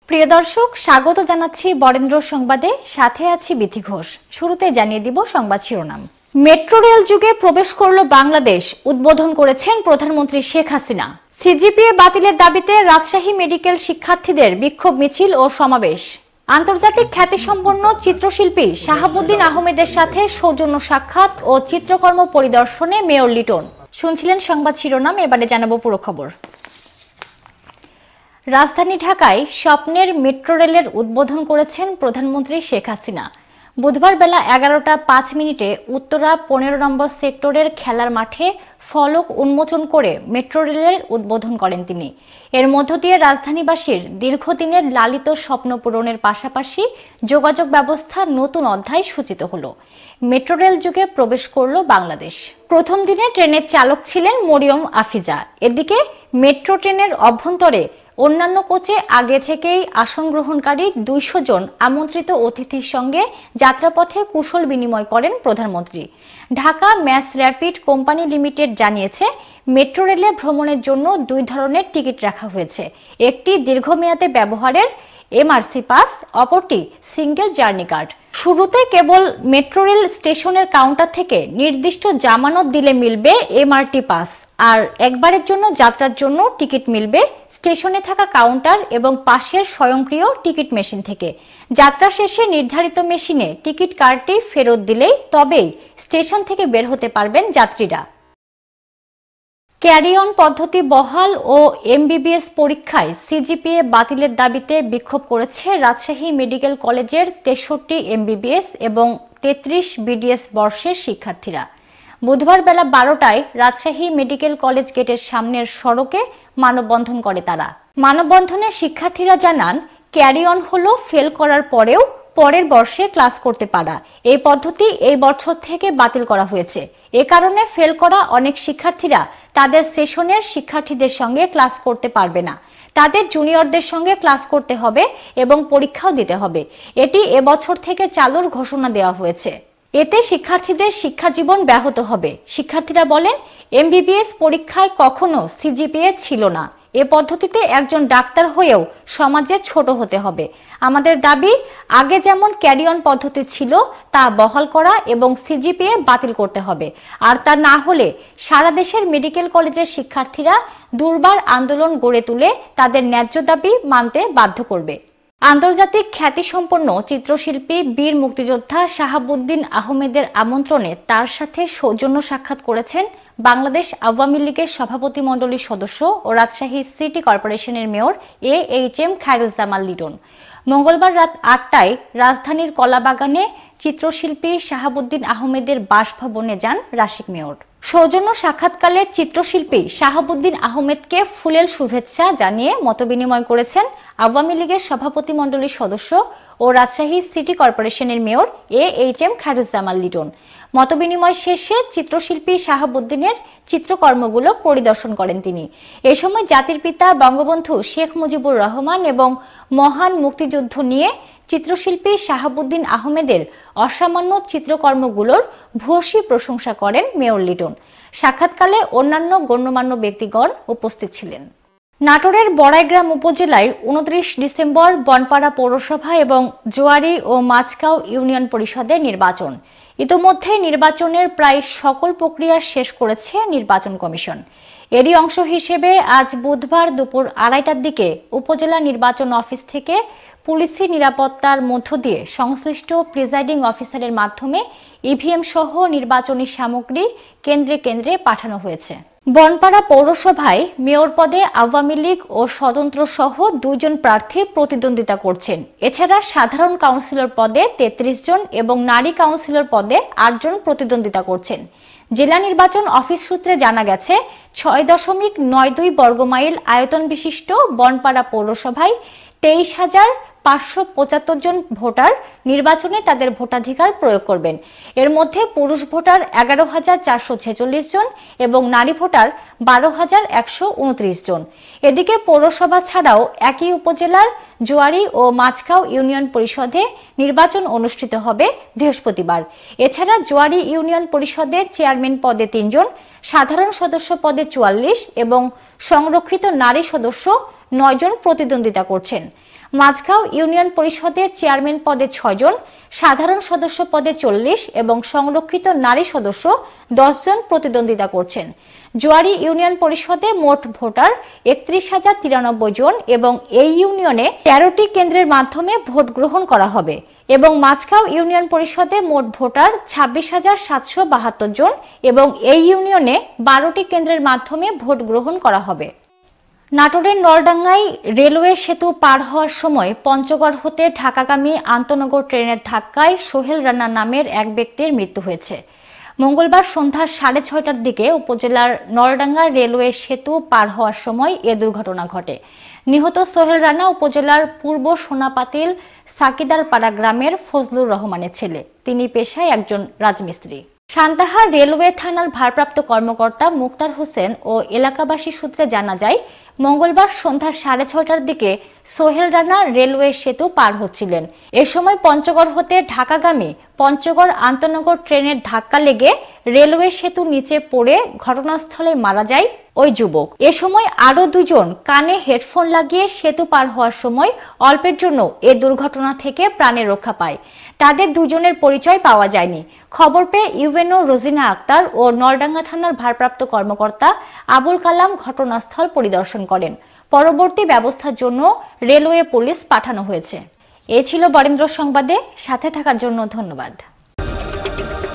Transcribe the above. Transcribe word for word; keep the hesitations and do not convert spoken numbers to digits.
প্রিয় দর্শক, স্বাগত জানাচ্ছি বরেন্দ্র সংবাদে। সাথে আছি বিথি ঘোষ। শুরুতে জানিয়ে দিব সংবাদ শিরোনাম। মেট্রো রেল যুগে প্রবেশ করল বাংলাদেশ, উদ্বোধন করেছেন প্রধানমন্ত্রী শেখ হাসিনা। সিজিপিএ বাতিলের দাবিতে রাজশাহী মেডিকেল শিক্ষার্থীদের বিক্ষোভ মিছিল ও সমাবেশ। আন্তর্জাতিক খ্যাতিসম্পন্ন চিত্রশিল্পী শাহাবুদ্দিন আহমেদের সাথে সৌজন্য সাক্ষাৎ ও চিত্রকর্ম পরিদর্শনে মেয়র লিটন। শুনছিলেন সংবাদ শিরোনাম, এবারে জানাবো পুরো খবর। রাজধানী ঢাকায় স্বপ্নের মেট্রো রেলের উদ্বোধন করেছেন প্রধানমন্ত্রী শেখ হাসিনা। বুধবার বেলা এগারোটা পাঁচ মিনিটে উত্তরা পনেরো নম্বর সেক্টরের খেলার মাঠে ফলক উন্মোচন করে মেট্রো রেলের উদ্বোধন করেন তিনি। এর মধ্য দিয়ে রাজধানীবাসীর দীর্ঘদিনের লালিত স্বপ্ন পূরণের পাশাপাশি যোগাযোগ ব্যবস্থার নতুন অধ্যায় সূচিত হলো। মেট্রো রেল যুগে প্রবেশ করল বাংলাদেশ। প্রথম দিনে ট্রেনের চালক ছিলেন মরিয়ম আফিজা। এদিকে মেট্রো ট্রেনের অভ্যন্তরে অন্যান্য কোচে আগে থেকেই আসন গ্রহণকারী দুইশো জন আমন্ত্রিত অতিথির সঙ্গে যাত্রাপথে কুশল বিনিময় করেন প্রধানমন্ত্রী। Dhaka mass rapid company limited জানিয়েছে, মেট্রো রেলে ভ্রমণের জন্য দুই ধরনের টিকিট রাখা হয়েছে। একটি দীর্ঘমেয়াদে ব্যবহারের এমআরসি পাস, অপরটি সিঙ্গেল জার্নি কার্ড। শুরুতে কেবল মেট্রো রেল স্টেশনের কাউন্টার থেকে নির্দিষ্ট জামানত দিলে মিলবে এমআরটি পাস, আর একবারের জন্য যাত্রার জন্য টিকিট মিলবে স্টেশনে থাকা কাউন্টার এবং পাশের স্বয়ংক্রিয় টিকিট মেশিন থেকে। যাত্রা শেষে নির্ধারিত মেশিনে টিকিট কার্ডটি ফেরত দিলেই তবেই স্টেশন থেকে বের হতে পারবেন যাত্রীরা। ক্যারি অন পদ্ধতি বহাল ও এমবিবিএস পরীক্ষায় সিজিপিএ বাতিলের দাবিতে বিক্ষোভ করেছে রাজশাহী মেডিকেল কলেজের তেষট্টি এমবিবিএস এবং তেত্রিশ বিডিএস বর্ষের শিক্ষার্থীরা। বুধবার বেলা বারোটায় রাজশাহী মেডিকেল কলেজ গেটের সামনের সড়কে মানববন্ধন করে তারা। মানববন্ধনে শিক্ষার্থীরা জানান, ক্যারি অন হলো ফেল করার পরেও পরের বর্ষে ক্লাস করতে পারা। এই পদ্ধতি এই বছর থেকে বাতিল করা হয়েছে। এ কারণে ফেল করা অনেক শিক্ষার্থীরা তাদের সেশনের শিক্ষার্থীদের সঙ্গে ক্লাস করতে পারবে না। তাদের জুনিয়রদের সঙ্গে ক্লাস করতে হবে এবং পরীক্ষাও দিতে হবে। এটি এবছর থেকে চালুর ঘোষণা দেওয়া হয়েছে। এতে শিক্ষার্থীদের শিক্ষা জীবন ব্যাহত হবে। শিক্ষার্থীরা বলেন, এমবিবিএস পরীক্ষায় কখনো সিজিপিএ ছিল না। এ পদ্ধতিতে একজন ডাক্তার হয়েও সমাজে ছোট হতে হবে। আমাদের দাবি, আগে যেমন ক্যারি অন পদ্ধতি ছিল তা বহাল করা এবং সিজিপিএ বাতিল করতে হবে। আর তা না হলে সারা দেশের মেডিকেল কলেজের শিক্ষার্থীরা দুর্বার আন্দোলন গড়ে তুলে তাদের ন্যায্য দাবি মানতে বাধ্য করবে। আন্তর্জাতিক খ্যাতিসম্পন্ন চিত্রশিল্পী বীর মুক্তিযোদ্ধা শাহাবুদ্দিন আহমেদের আমন্ত্রণে তার সাথে সৌজন্য সাক্ষাৎ করেছেন বাংলাদেশ আওয়ামী লীগের সভাপতিমণ্ডলীর সদস্য ও রাজশাহী সিটি কর্পোরেশনের mayor A H M Khairuzzaman Liton. মঙ্গলবার রাত আটটায় রাজধানীর কলাবাগানে চিত্রশিল্পী শাহাবুদ্দিন আহমেদের বাসভবনে যান রাশিক মেয়র। সৌজন্য সাক্ষাৎকালে চিত্রশিল্পী শাহাবুদ্দিন আহমেদকে ফুলেল শুভেচ্ছা জানিয়ে মতবিনিময় করেছেন আওয়ামী লীগের সভাপতিমণ্ডলীর সদস্য ও রাজশাহী সিটি কর্পোরেশনের mayor A H M Khairuzzaman Liton. মতবিনিময় শেষে চিত্রশিল্পী শাহাবুদ্দিনের চিত্রকর্মগুলো পরিদর্শন করেন তিনি। এ সময় জাতির পিতা বঙ্গবন্ধু শেখ মুজিবুর রহমান এবং মহান মুক্তিযুদ্ধ নিয়ে চিত্রশিল্পী শাহাবুদ্দিন আহমেদের অসামান্য চিত্রকর্মগুলোর ভূয়সী প্রশংসা করেন মেয়র লিটন। সাক্ষাৎকালে অন্যান্য গণ্যমান্য ব্যক্তিগণ উপস্থিত ছিলেন। নাটোরের বড়াইগ্রাম উপজেলায় উনত্রিশ ডিসেম্বর বনপাড়া পৌরসভা এবং জোয়ারি ও মাছকাও ইউনিয়ন পরিষদের নির্বাচন। ইতোমধ্যে নির্বাচনের প্রায় সকল প্রক্রিয়া শেষ করেছে নির্বাচন কমিশন। এরই অংশ হিসেবে আজ বুধবার দুপুর আড়াইটার দিকে উপজেলা নির্বাচন অফিস থেকে পুলিশি নিরাপত্তার মধ্য দিয়ে সংশ্লিষ্ট প্রিজাইডিং অফিসারের মাধ্যমে ইভিএম সহ নির্বাচনী সামগ্রী কেন্দ্রে কেন্দ্রে পাঠানো হয়েছে। বনপাড়া পৌরসভায় মেয়র পদে আওয়ামী লীগ ও স্বতন্ত্র সহ দুইজন প্রার্থী প্রতিদ্বন্দ্বিতা করছেন। এছাড়া সাধারণ কাউন্সিলর পদে তেত্রিশ জন এবং নারী কাউন্সিলর পদে আটজন প্রতিদ্বন্দ্বিতা করছেন। জেলা নির্বাচন অফিস সূত্রে জানা গেছে, ছয় দশমিক নয় দুই বর্গমাইল আয়তন বিশিষ্ট বনপাড়া পৌরসভায় তেইশ হাজার পাঁচশো পঁচাত্তর জন ভোটার নির্বাচনে তাদের ভোটাধিকার প্রয়োগ করবেন। এর মধ্যে পুরুষ ভোটার এগারো হাজার চারশো ছেচল্লিশ জন এবং নারী ভোটার বারো হাজার একশো উনত্রিশ জন। এদিকে পৌরসভা ছাড়াও একই উপজেলার জোয়ারি ও মাছখাও ইউনিয়ন পরিষদে নির্বাচন অনুষ্ঠিত হবে বৃহস্পতিবার। এছাড়া জোয়ারি ইউনিয়ন পরিষদের চেয়ারম্যান পদে তিনজন, সাধারণ সদস্য পদে চুয়াল্লিশ এবং সংরক্ষিত নারী সদস্য নয় জন প্রতিদ্বন্দ্বিতা করছেন। মাঝগাঁও ইউনিয়ন পরিষদের চেয়ারম্যান পদে ছয় জন, সাধারণ সদস্য পদে চল্লিশ এবং সংরক্ষিত নারী সদস্য দশ জন প্রতিদ্বন্দ্বিতা করছেন। জোয়ারি ইউনিয়ন পরিষদে মোট ভোটার একত্রিশ হাজার তিরানব্বই জন এবং এই ইউনিয়নে তেরোটি কেন্দ্রের মাধ্যমে ভোট গ্রহণ করা হবে এবং মাঝগাঁও ইউনিয়ন পরিষদে মোট ভোটার ছাব্বিশ হাজার সাতশো বাহাত্তর জন এবং এই ইউনিয়নে বারোটি কেন্দ্রের মাধ্যমে ভোট গ্রহণ করা হবে। নাটোরের নলডাঙ্গায় রেলওয়ে সেতু পার হওয়ার সময় পঞ্চগড় হতে ঢাকাগামী আন্তনগর ট্রেনের ধাক্কায় সোহেল রানা নামের এক ব্যক্তির মৃত্যু হয়েছে। মঙ্গলবার সন্ধ্যা সাড়ে ছয়টার দিকে উপজেলার নলডাঙ্গা রেলওয়ে সেতু পার হওয়ার সময় এ দুর্ঘটনা ঘটে। নিহত সোহেল রানা উপজেলার পূর্ব সোনাপাতিল সাকিদারপাড়া গ্রামের ফজলুর রহমানের ছেলে। তিনি পেশায় একজন রাজমিস্ত্রি। সান্তাহা রেলওয়ে থানার ভারপ্রাপ্ত কর্মকর্তা মুক্তার হোসেন ও এলাকাবাসী সূত্রে জানা যায়, মঙ্গলবার সন্ধ্যা সাড়ে ছয়টার দিকে সোহেল রানা রেলওয়ে সেতু পার হচ্ছিলেন। এ সময় পঞ্চগড় হতে ঢাকাগামী পঞ্চগড় আন্তনগর ট্রেনের ধাক্কা লেগে রেলওয়ে সেতু নিচে পড়ে ঘটনাস্থলে মারা যায় ওই যুবক। এ সময় আরো দুজন কানে হেডফোন লাগিয়ে সেতু পার হওয়ার সময় অল্পের জন্য এ দুর্ঘটনা থেকে প্রাণের রক্ষা পায়। তাদের দুজনের পরিচয় পাওয়া যায়নি। খবর পেয়ে ইউএনও রোজিনা আক্তার ও নলডাঙ্গা থানার ভারপ্রাপ্ত কর্মকর্তা আবুল কালাম ঘটনাস্থল পরিদর্শন করেন। পরবর্তী ব্যবস্থার জন্য রেলওয়ে পুলিশ পাঠানো হয়েছে। এ ছিল বরেন্দ্র সংবাদে, সাথে থাকার জন্য ধন্যবাদ।